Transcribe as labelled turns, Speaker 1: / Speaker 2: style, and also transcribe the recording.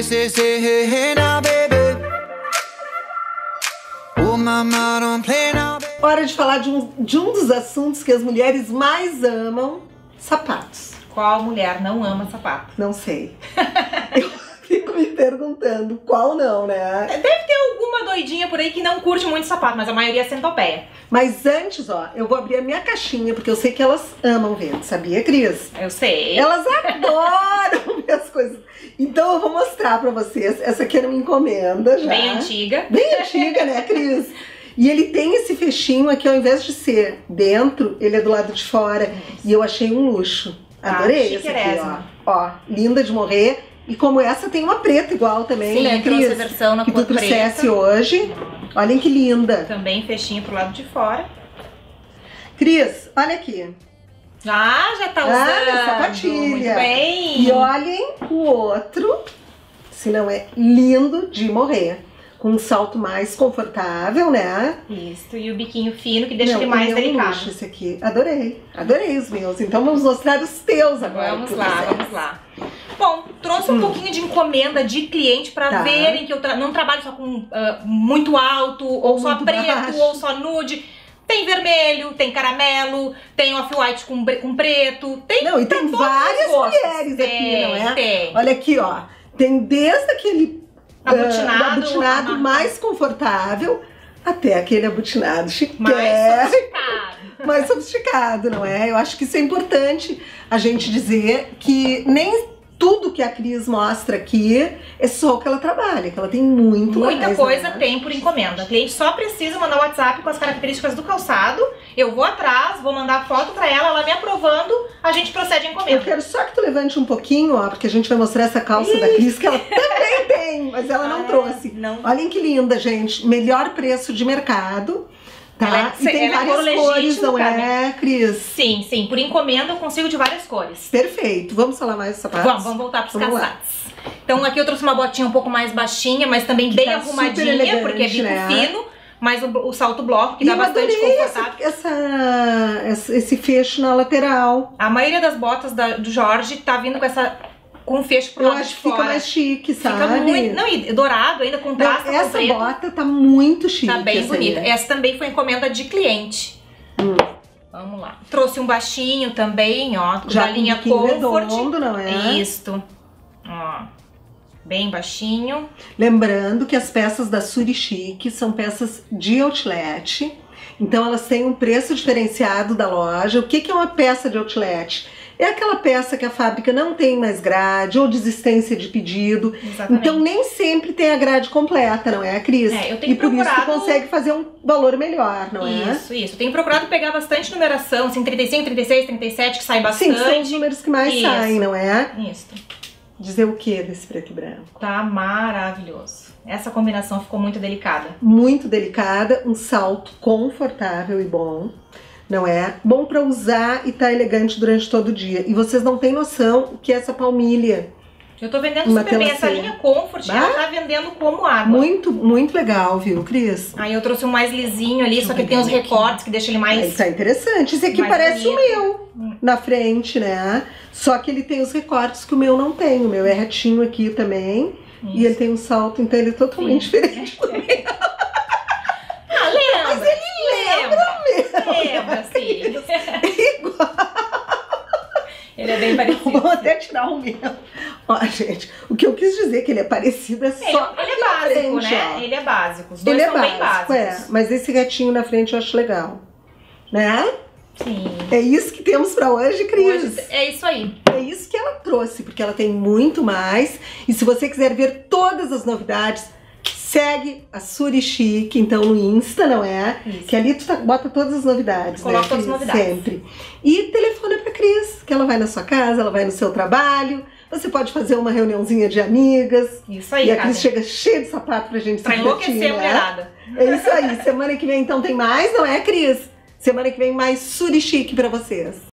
Speaker 1: say, hey, hey now, baby. Oh, mama, don't play now, baby.
Speaker 2: Hora de falar de um dos assuntos que as mulheres mais amam: sapatos.
Speaker 3: Qual mulher não ama sapato?
Speaker 2: Não sei. Eu fico me perguntando qual não, né?
Speaker 3: Deve ter alguma doidinha por aí que não curte muito sapato, mas a maioria é centopeia.
Speaker 2: Mas antes, ó, eu vou abrir a minha caixinha, porque eu sei que elas amam ver, sabia, Cris?
Speaker 3: Eu sei.
Speaker 2: Elas adoram ver as coisas. Então eu vou mostrar pra vocês. Essa aqui era uma encomenda já.
Speaker 3: Bem antiga.
Speaker 2: Bem antiga, né, Cris? E ele tem esse fechinho aqui, ao invés de ser dentro, ele é do lado de fora. E eu achei um luxo. Adorei essa aqui, ó. Ó, linda de morrer. E como essa, tem uma preta igual também,
Speaker 3: Sim,
Speaker 2: né, Cris?
Speaker 3: trouxe a versão na
Speaker 2: que
Speaker 3: cor
Speaker 2: tu trouxesse
Speaker 3: preta.
Speaker 2: hoje. Olhem que linda.
Speaker 3: Também fechinho pro lado de fora.
Speaker 2: Cris, olha aqui.
Speaker 3: Já tá usando.
Speaker 2: Sapatilha.
Speaker 3: Muito bem.
Speaker 2: E olhem o outro, se não é lindo de morrer. Com um salto mais confortável, né?
Speaker 3: Isso, e o biquinho fino que deixa
Speaker 2: Não,
Speaker 3: ele mais
Speaker 2: é um
Speaker 3: delicado.
Speaker 2: luxo esse aqui. Adorei. Adorei os meus. Então vamos mostrar os teus agora.
Speaker 3: Vamos lá. Bom, trouxe um pouquinho de encomenda de cliente pra verem que eu não trabalho só com muito alto, ou só
Speaker 2: muito
Speaker 3: preto,
Speaker 2: baixo.
Speaker 3: ou só nude. Tem vermelho, tem caramelo, tem off-white com preto. Tem
Speaker 2: Não, e tem várias mulheres aqui, não é?
Speaker 3: Tem.
Speaker 2: Olha aqui, ó. Tem desde aquele
Speaker 3: Abutinado,
Speaker 2: mais confortável até aquele abutinado chique.
Speaker 3: mais sofisticado.
Speaker 2: Mais sofisticado, não é? Eu acho que isso é importante a gente dizer que nem tudo que a Cris mostra aqui é só o que ela trabalha, que ela tem muita
Speaker 3: coisa tem por encomenda. O cliente só precisa mandar o WhatsApp com as características do calçado. Eu vou atrás, vou mandar foto pra ela me aprovando, a gente procede a encomenda.
Speaker 2: Eu quero só que tu levante um pouquinho, ó, porque a gente vai mostrar essa calça da Cris, que ela também tem, mas ela não trouxe.
Speaker 3: Não.
Speaker 2: Olhem que linda, gente. Melhor preço de mercado. Tá? E tem várias cores, não é, Cris?
Speaker 3: Sim, sim. Por encomenda eu consigo de várias cores.
Speaker 2: Perfeito. Vamos falar mais dos sapatos?
Speaker 3: Vamos voltar pros caçados. Então aqui eu trouxe uma botinha um pouco mais baixinha, mas também bem arrumadinha, elegante, porque é bico fino. Mas o salto bloco, que dá bastante confortável.
Speaker 2: Esse fecho na lateral.
Speaker 3: A maioria das botas do Jorge tá vindo com fecho pro lado de fora.
Speaker 2: Eu acho que fica mais chique, sabe?
Speaker 3: Fica muito... Não, e dourado ainda, contrasta com
Speaker 2: essa
Speaker 3: preto.
Speaker 2: bota tá muito chique.
Speaker 3: Tá bem bonita. Essa também foi encomenda de cliente. Vamos lá. Trouxe um baixinho também, ó.
Speaker 2: Já
Speaker 3: da linha
Speaker 2: com
Speaker 3: Comfort.
Speaker 2: redondo, não é?
Speaker 3: Isto. Ó. Bem baixinho.
Speaker 2: Lembrando que as peças da Suri Chic são peças de outlet. Então elas têm um preço diferenciado da loja. O que é uma peça de outlet? É aquela peça que a fábrica não tem mais grade ou desistência de pedido.
Speaker 3: Exatamente.
Speaker 2: Então nem sempre tem a grade completa, não é, Cris?
Speaker 3: Eu tenho
Speaker 2: e por isso tu consegue fazer um valor melhor, não é?
Speaker 3: Isso. Eu tenho procurado pegar bastante numeração, assim, 35, 36, 37, que sai bastante.
Speaker 2: Sim, são os números que mais saem, não é?
Speaker 3: Isso.
Speaker 2: Dizer o que desse preto e branco?
Speaker 3: Tá maravilhoso. Essa combinação ficou muito delicada.
Speaker 2: Muito delicada, um salto confortável e bom. Não é? Bom pra usar e tá elegante durante todo o dia. E vocês não têm noção o que é essa palmilha.
Speaker 3: Eu tô vendendo super bem. Essa linha Comfort, ela tá vendendo como água.
Speaker 2: Muito, muito legal, viu, Cris?
Speaker 3: Aí eu trouxe um mais lisinho ali, só que tem os recortes que deixam ele mais...
Speaker 2: Isso é interessante. Esse aqui parece bonito. O meu, na frente, né? Só que ele tem os recortes que o meu não tem. O meu é retinho aqui também. Isso. E ele tem um salto, então ele é totalmente diferente do meu.
Speaker 3: Lembra.
Speaker 2: Mas ele lembra mesmo.
Speaker 3: Lembra, sim.
Speaker 2: Igual.
Speaker 3: Ele é bem parecido.
Speaker 2: Vou até tirar o meu. Ó, gente, o que eu quis dizer que ele é parecido é só...
Speaker 3: Ele é básico,
Speaker 2: frente,
Speaker 3: né?
Speaker 2: ó.
Speaker 3: Ele é básico. Os dois são bem básicos.
Speaker 2: Mas esse retinho na frente eu acho legal. Né?
Speaker 3: Sim.
Speaker 2: É isso que temos pra hoje, Cris.
Speaker 3: Hoje é isso aí.
Speaker 2: É isso que ela trouxe, porque ela tem muito mais. E se você quiser ver todas as novidades, segue a Suri Chic, então no Insta, não é? Isso. Que ali tu bota todas as novidades,
Speaker 3: coloca
Speaker 2: né,
Speaker 3: todas as novidades.
Speaker 2: Sempre. E telefona pra Cris, que ela vai na sua casa, ela vai no seu trabalho. Você pode fazer uma reuniãozinha de amigas.
Speaker 3: Isso aí,
Speaker 2: e a Cris chega cheia de sapato pra gente se divertir,
Speaker 3: enlouquecer a mulherada.
Speaker 2: É isso aí. Semana que vem então tem mais, não é, Cris? Semana que vem mais Suri Chic pra vocês.